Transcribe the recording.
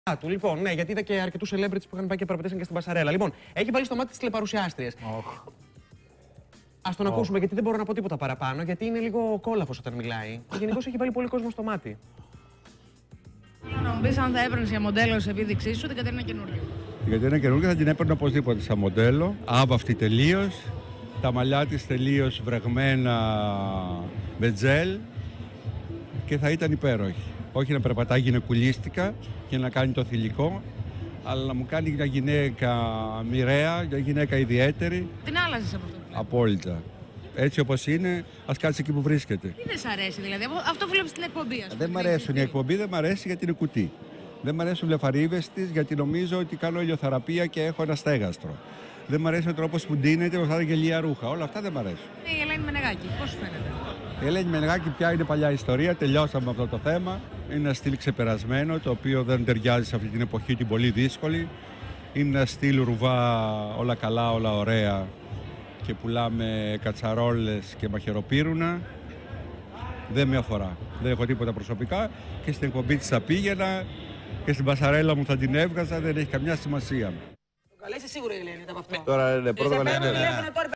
του. Λοιπόν, ναι, γιατί είδα και αρκετούς celebrities που είχαν πάει και παραπατήσαν και στην Πασαρέλα. Λοιπόν, έχει βάλει στο μάτι τις τηλεπαρουσιάστριες. Ας τον ακούσουμε, γιατί δεν μπορώ να πω τίποτα παραπάνω, γιατί είναι λίγο κόλαφος όταν μιλάει. Γενικώς έχει βάλει πολύ κόσμο στο μάτι. Θέλω να μου πεις αν θα έπαιρνες για μοντέλο σε επίδειξή σου την Κατερίνα Καινούργιο. Την Κατερίνα Καινούργιο θα την έπαιρνα οπωσδήποτε σαν μοντέλο. Άβαυτη τελείως. Τα μαλλιά της τελείως βρεγμένα με τζέλ. Και θα ήταν υπέροχη. Όχι να περπατάει γυναικουλίστικα και να κάνει το θηλυκό, αλλά να μου κάνει μια γυναίκα μοιραία, μια γυναίκα ιδιαίτερη. Την άλλαζες από αυτό που βλέπεις. Απόλυτα. Έτσι όπως είναι, ας κάτσει εκεί που βρίσκεται. Τι δεν σ' αρέσει δηλαδή, αυτό που βλέπεις στην εκπομπή, ας πούμε. Δεν μ' αρέσουν. Η εκπομπή δεν μ' αρέσει γιατί είναι κουτί. Δεν μ' αρέσουν λεφαρίβες της γιατί νομίζω ότι κάνω ηλιοθεραπεία και έχω ένα στέγαστρο. Δεν μ' αρέσει ο τρόπος που ντύνεται, ότι θα είναι γελία ρούχα. Όλα αυτά δεν μ' αρέσουν. Η Ελένη Μενεγάκη, πώς σου φαίνεται? Η Ελένη Μενεγάκη πια είναι παλιά ιστορία, τελειώσαμε αυτό το θέμα. Είναι ένα στυλ ξεπερασμένο, το οποίο δεν ταιριάζει σε αυτή την εποχή την πολύ δύσκολη. Είναι ένα στυλ ρουβά, όλα καλά, όλα ωραία και πουλάμε κατσαρόλες και μαχαιροπύρουνα. Δεν με αφορά. Δεν έχω τίποτα προσωπικά και στην εκπομπή της θα πήγαινα και στην Πασαρέλα μου θα την έβγαζα, δεν έχει καμιά σημασία. Καλά, είσαι σίγουρη, Ελένη, από αυτό? Τώρα είναι πρώτα.